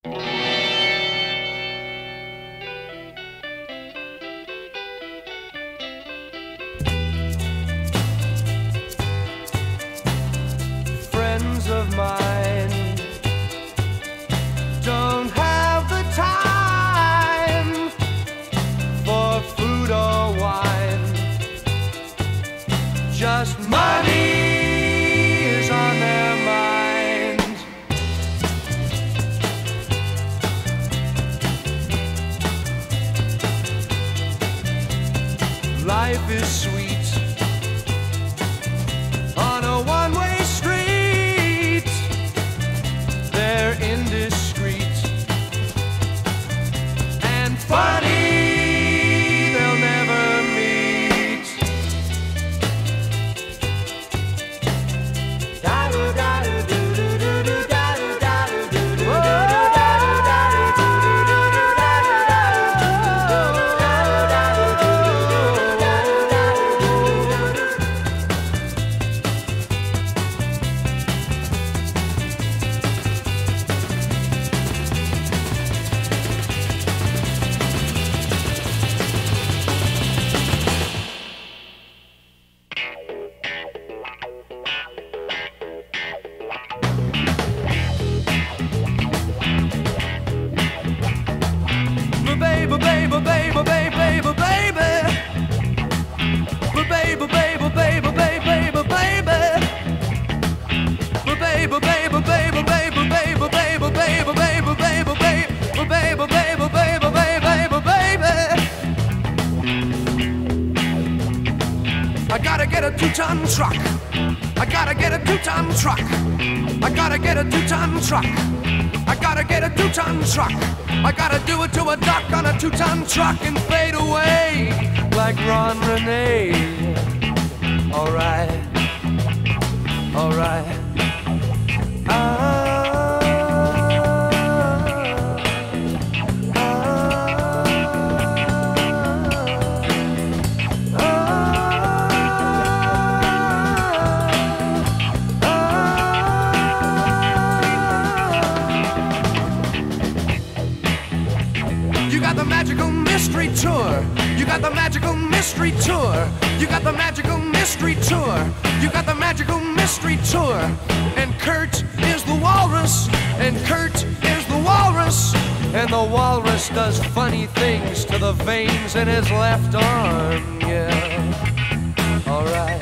Friends of mine don't have the time for food or wine. Just money is on their minds. Life is sweet on a one-way street. They're indiscreet and funny, they'll never meet. Baby, baby, baby, baby, baby, baby. Baby, baby, baby, baby, baby, baby. Baby, baby, baby, baby, baby, baby, baby, baby, baby, baby, baby, baby, baby, baby. I gotta get a 2-ton truck. I gotta get a 2-ton truck. I gotta get a 2-ton truck. I gotta get a 2-ton truck. I gotta do it to a duck on a 2-ton truck and fade away like Ron Renee. Alright, alright. You got the magical mystery tour. You got the magical mystery tour. You got the magical mystery tour. You got the magical mystery tour. And Kurt is the walrus. And Kurt is the walrus. And the walrus does funny things to the veins in his left arm. Yeah. Alright.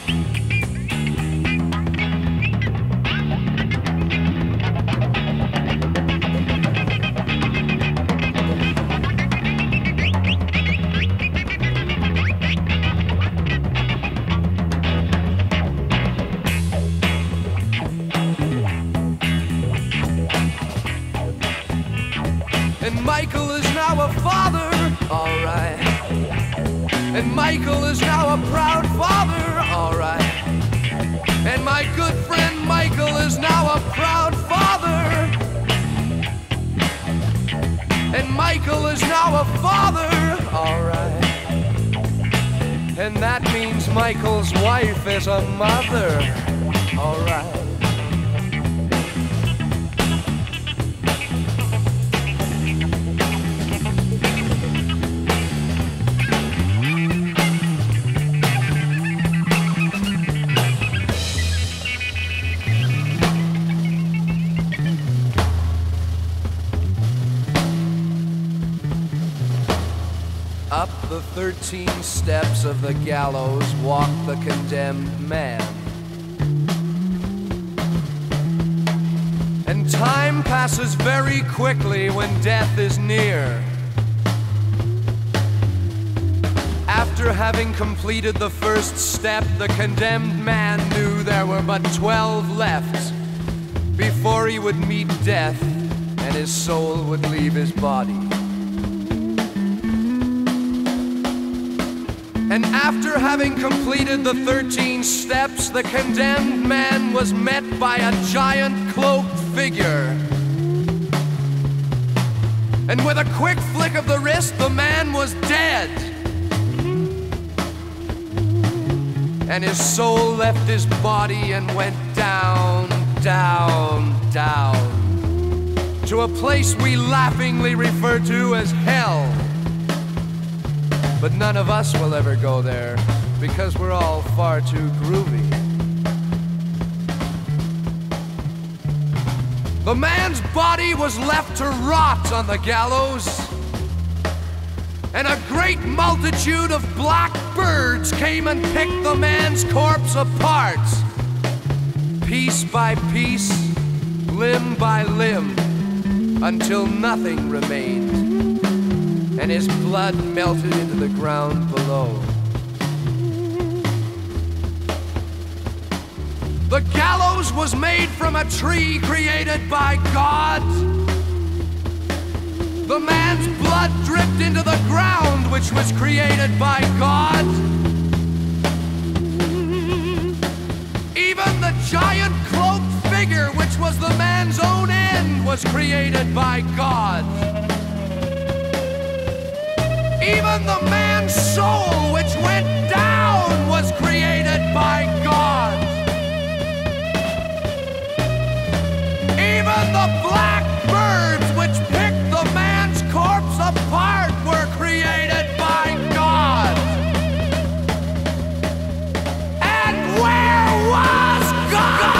And Michael is now a father, alright. And Michael is now a proud father, alright. And my good friend Michael is now a proud father. And Michael is now a father, alright. And that means Michael's wife is a mother, alright. Up the 13 steps of the gallows walked the condemned man. And time passes very quickly when death is near. After having completed the first step, the condemned man knew there were but 12 left before he would meet death and his soul would leave his body. And after having completed the 13 steps, the condemned man was met by a giant cloaked figure. And with a quick flick of the wrist, the man was dead. And his soul left his body and went down, down, down to a place we laughingly refer to as hell. But none of us will ever go there because we're all far too groovy. The man's body was left to rot on the gallows, and a great multitude of black birds came and picked the man's corpse apart, piece by piece, limb by limb, until nothing remained, and his blood melted into the ground below. The gallows was made from a tree created by God. The man's blood dripped into the ground, which was created by God. Even the giant cloaked figure, which was the man's own end, was created by God. Even the man's soul, which went down, was created by God. Even the black birds, which picked the man's corpse apart, were created by God. And where was God?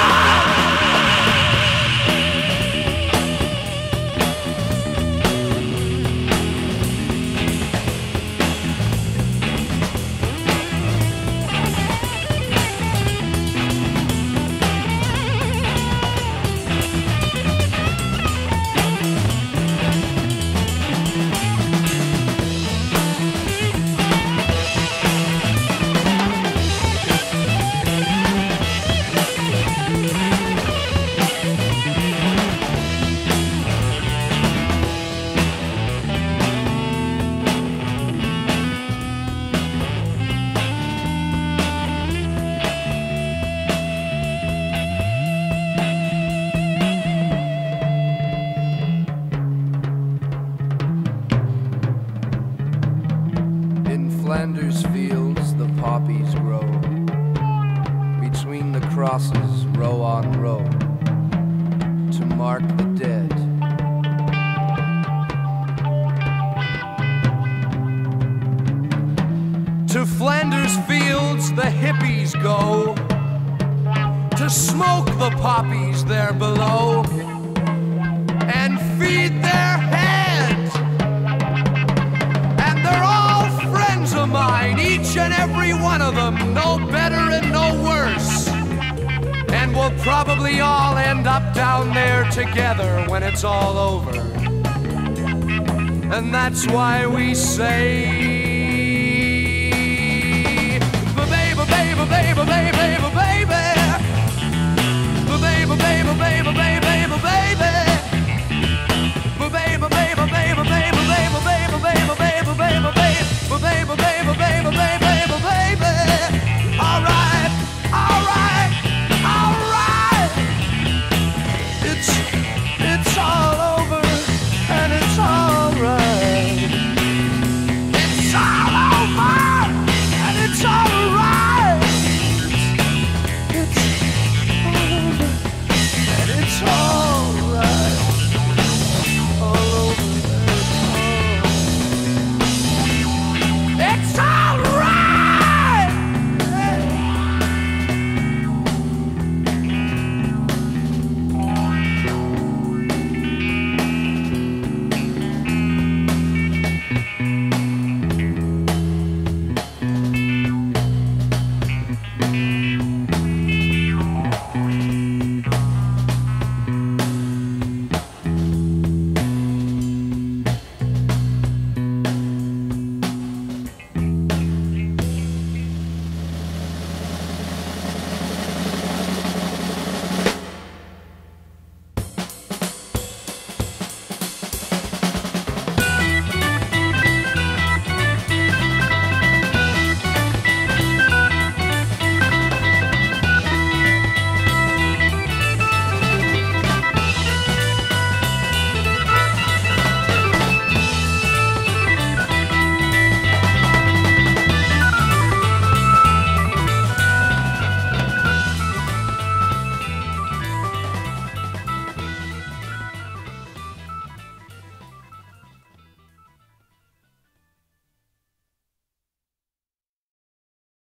Flanders fields the poppies grow, between the crosses row on row, to mark the dead. To Flanders fields the hippies go, to smoke the poppies there below, and feed their heads. And they're all friends of mine, each and every one of them, no better and no worse. And we'll probably all end up down there together when it's all over. And that's why we say, baby, baby, baby, baby, baby.